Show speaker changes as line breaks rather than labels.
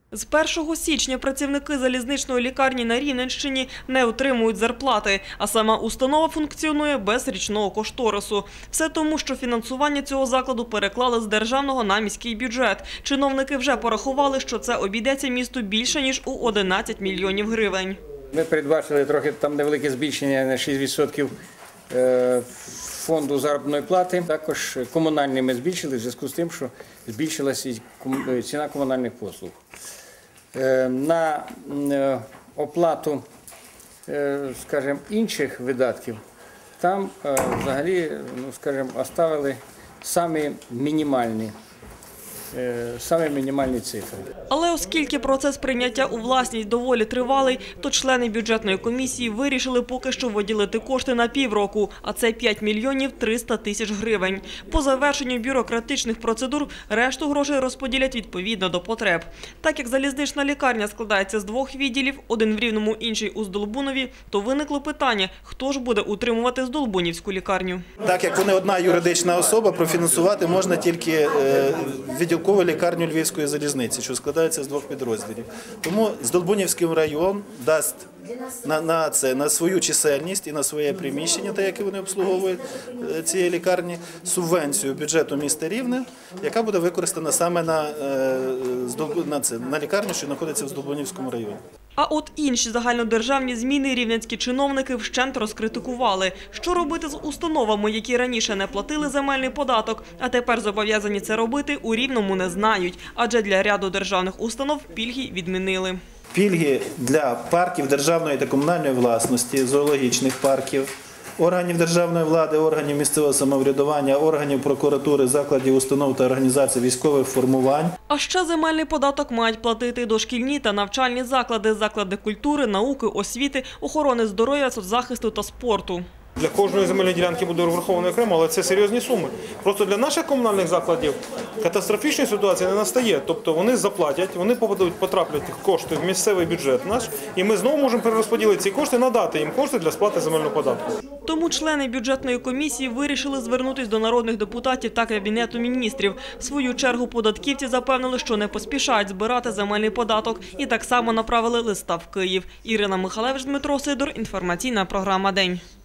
З 1 січня працівники залізничної лікарні на Рівненщині не отримують зарплати, а сама установа функціонує без річного кошторису. Все тому, що фінансування цього закладу переклали з державного на міський бюджет. Чиновники вже порахували, що це обійдеться місту більше, ніж у 11 мільйонів гривень.
Ми передбачили трохи там невелике збільшення на 6% фонду заробітної плати. Також комунальні ми збільшили в зв'язку з тим, що збільшилася ціна комунальних послуг. На оплату, скажімо, інших видатків там взагалі, оставили самі мінімальні цифри.
Але оскільки процес прийняття у власність доволі тривалий, то члени бюджетної комісії вирішили поки що виділити кошти на півроку, а це 5 мільйонів 300 тисяч гривень. По завершенню бюрократичних процедур решту грошей розподілять відповідно до потреб. Так як залізнична лікарня складається з 2 відділів, один в Рівному, інший у Здолбунові, то виникло питання, хто ж буде утримувати Здолбунівську лікарню.
Так як вони одна юридична особа, профінансувати можна тільки відділкову лікарню Львівської залізниці, що складається з 2 підрозділів. Тому Здолбунівський район дасть на свою чисельність і на своє приміщення, те, яке вони обслуговують цієї лікарні, субвенцію бюджету міста Рівне, яка буде використана саме на лікарню, що знаходиться в Здолбунівському районі.
А от інші загальнодержавні зміни рівненські чиновники вщент розкритикували. Що робити з установами, які раніше не платили земельний податок, а тепер зобов'язані це робити, у Рівному не знають. Адже для ряду державних установ пільги відмінили.
Пільги для парків державної та комунальної власності, зоологічних парків, органів державної влади, органів місцевого самоврядування, органів прокуратури, закладів, установ та організацій військових формувань.
А ще земельний податок мають платити дошкільні та навчальні заклади, заклади культури, науки, освіти, охорони здоров'я, соцзахисту та спорту.
Для кожної земельної ділянки буде розраховано окремо, але це серйозні суми. Просто для наших комунальних закладів катастрофічної ситуації не настає. Тобто вони заплатять, вони потраплять кошти в місцевий бюджет наш, і ми знову можемо перерозподілити ці кошти, надати їм кошти для сплати земельного податку.
Тому члени бюджетної комісії вирішили звернутися до народних депутатів та Кабінету міністрів. В свою чергу податківці запевнили, що не поспішають збирати земельний податок і так само направили листа в Київ. Ірина Михалевич, Дмитро Сидор, інформаційна програма «День».